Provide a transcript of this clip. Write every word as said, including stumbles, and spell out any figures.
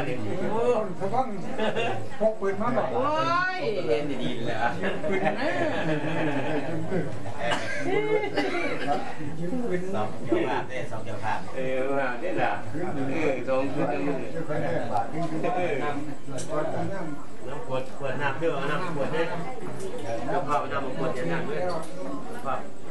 เนี่ยโอ้เขาต้องพกปืนมาบอกโอ้ยเล่นดีๆเลยอ่ะปืนนะปืนสองเกี่ยวภาพเนี่ยสองเกี่ยวภาพเออว่าเนี่ยนะเออสองชุดนึงน้ำขวดขวดน้ำเพื่อน้ำขวดเนี่ยน้ำเผาน้ำขวดอย่างนั้นด้วยครับ